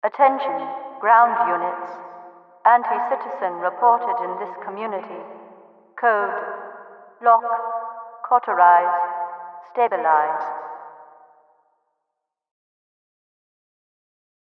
Attention, ground units. Anticitizen reported in this community. Code: lock, cauterize, stabilize.